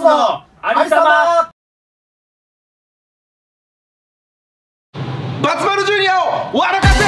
のありさま。 バツマルジュニアを笑かせ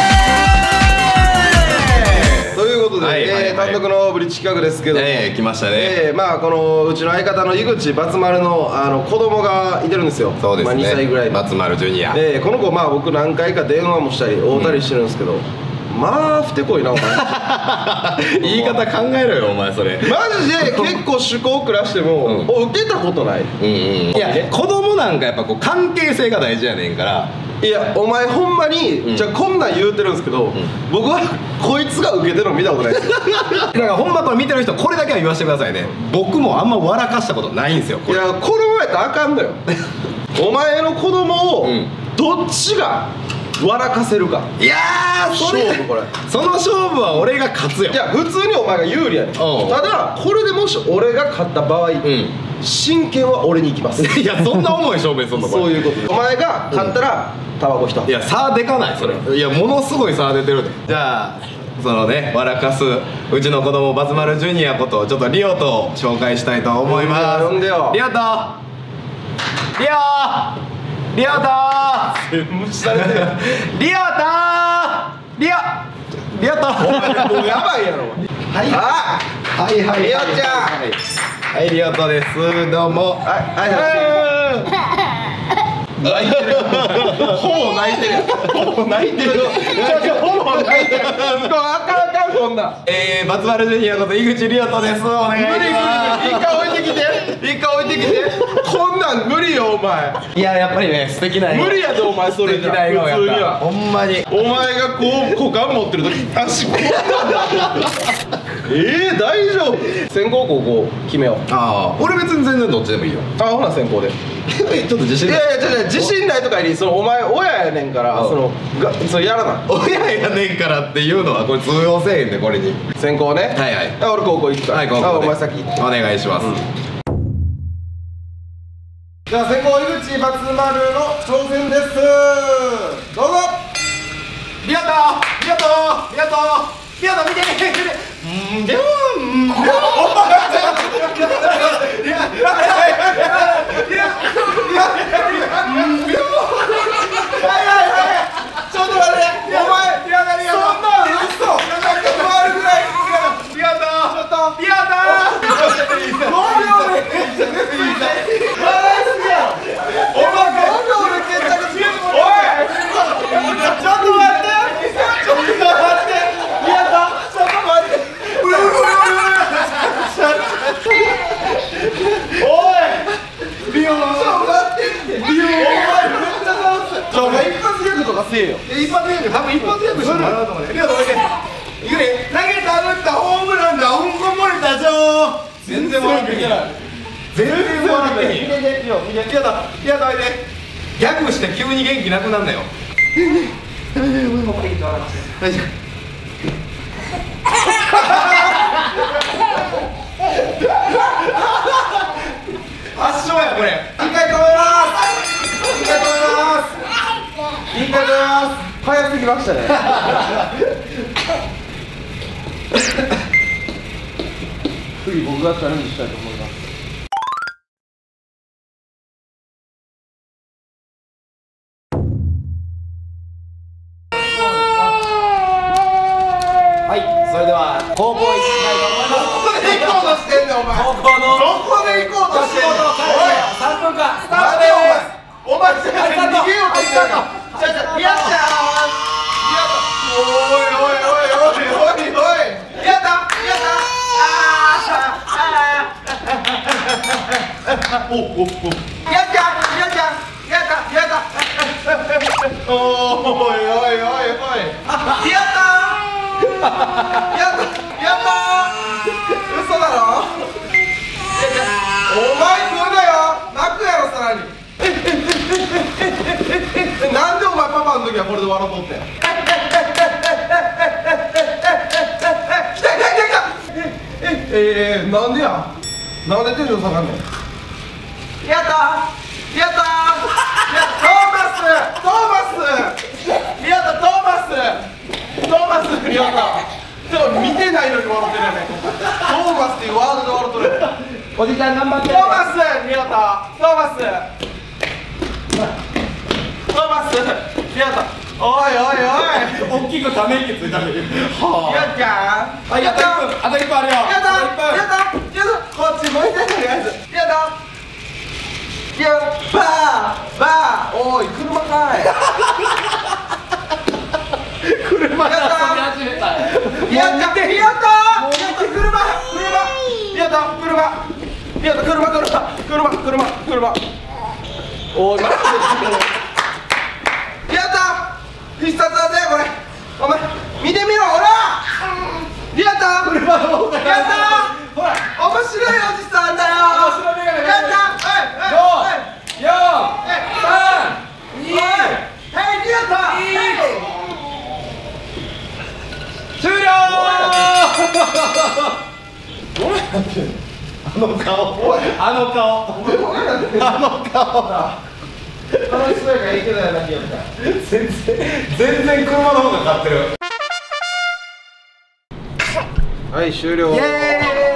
ということで、単独のブリッジ企画ですけど、 来ましたね。 まあこのうちの相方の井口バツマルの子供がいてるんですよ。 そうですね。 2歳ぐらいのバツマルジュニア。 この子まあ僕何回か電話もしたり会うたりしてるんですけど、まあふてこいなお前。 言い方考えろよお前それ。 マジで結構趣向を凝らしても受けたことない。 いや子供なんかやっぱこう関係性が大事やねんから。 いやお前ほんまにじゃあこんなん言うてるんですけど、僕はこいつが受けてるの見たことないですよ。 だからほんまこれ見てる人これだけは言わせてくださいね。僕もあんま笑かしたことないんですよ。 いや子供やったらあかんのよ。お前の子供をどっちが笑かせるか。 いやーそれ勝負これ。 その勝負は俺が勝つよ。 いや普通にお前が有利やねん。ただこれでもし俺が勝った場合、真剣は俺に行きます。 いやそんな重い勝負そんなそういうこと。お前が勝ったらタバコ一箱。 いや差でかないそれ。いやものすごい差出てるで。じゃあそのね笑かすうちの子供バツマルジュニアことちょっとリオと紹介したいと思います。 呼んでよ。 リオとリオと無視されてる。 リオとリオともうやばいやろ。はいはいはい。リオちゃん。 はいリオとです。どうも。 泣いてる。ほぼ泣いてる。ほぼ泣いてる。ほぼ泣いてる。あかんあかんこんな。 バツマルジュニアこと井口リオとです。お願いします。 一回置いてきて。一回置いてきて。こんなん無理よお前。 いややっぱりね素敵な笑顔。 無理やでお前それじゃ。 素敵な笑顔やった。 普通には。 ほんまに。 お前がこう股間持ってる時足こうなんだ。大丈夫。先行後攻決めよう。 ああ俺別に全然どっちでもいいよ。 ほな先行で。 ちょっと自信ない。 いやいや自信ないとかよりお前親やねんからそれやらない。 親やねんからっていうのはこれ通用せえへんでこれに。 先行ね。 はいはい。 俺高校行くから。 はい高校で。 お前先行って。 お願いします。 じゃあ先行井口バツマルの挑戦です。どうぞ。 リオと見てでもちょっと待って、お前そんなの嘘。回るぐらい。一発ギャグ多分一発ギャグしてもらうと思うね。リオと置いて。いくね。投げた打ったホームランだ。うんこ漏れたぞ。全然悪くない。全然悪くない。リオと置いて。 ギャグして急に元気なくなんなよ。 大丈夫。 圧勝やこれ。 一回止めます。早すぎましたね。次僕がチャレンジしたいと思います。 はいそれでは高校行きたいと思います。 どこで行こうとしてんねんお前。 高校のどこで行こうとしてんねん。おい 3分間スタート。 待てお前逃げようとしてんの。リアちゃん。おいリアタ嘘だろ。お前来るなよ。泣くやろさらに。なんでお前パパの時はこれで笑うとってん。来た。なんでや。なんでテンション下がんねん。やったトーマスリオタト見てないのに笑ってるやねん。トーマスっていうワードで笑ってる。おおじちゃん頑張って。 トーマス、リオト、トーマス、トーマス、リオト、おいおいおい、 大きくため息ついたね。 リオちゃん、 はい、あと1分、あと1分あるよ。 リオト、リオト、こっち向いてとりあえず、リオト、リオ、バー、バー、おい、車かい。 車で遊び始めたね。 リオト、リオト、車、リオト、車、リオト、車。おい、待って。リオト、必殺技やこれ。お前、見てみろ、ほら。リオト、ほら、面白いおじさんだよ。リオト、5、4、3、2、リオト。 終了。あの顔。 楽しそうやからいいけどやな、リオちゃん。 全然車の方が勝ってる。 はい、終了。 イエ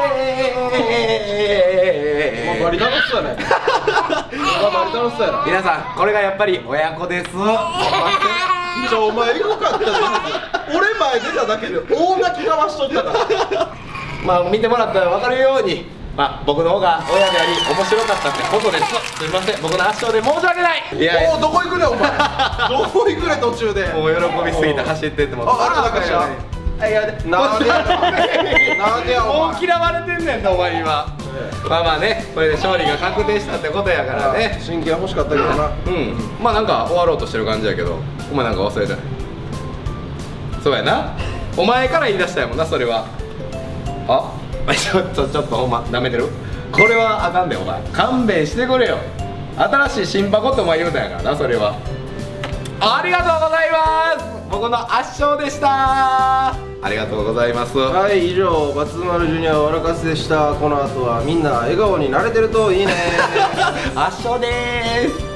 ーイ。 バリ楽しそうやね。バリ楽しそうやな。 皆さん、これがやっぱり親子です。 お前エゴかったじゃん。俺前出ただけで大泣きかわしとったから。 まあ見てもらったら分かるように、まあ僕の方が親であり面白かったってことです。すみません、僕の圧勝で申し訳ない。いや、 おお、どこ行くねお前。どこ行くね途中で。 もう喜びすぎて走ってっても。 あ、あれだから。なんでやお前。 もう嫌われてんねんなお前今。まあまあね、これで勝利が確定したってことやからね。 真剣欲しかったけどな。 うん、まあなんか終わろうとしてる感じやけど、お前なんか忘れてない。そうやな、お前から言い出したやもんな、それは。あちょっとほんまなめてる。これはあかんでお前、勘弁してくれよ。新しい新箱ってお前言うたんやからな、それは。ありがとうございます。僕の圧勝でした。ありがとうございます。 はい、以上バツ丸ジュニア笑かせでした。この後はみんな笑顔になれてるといいね。 圧勝でーす。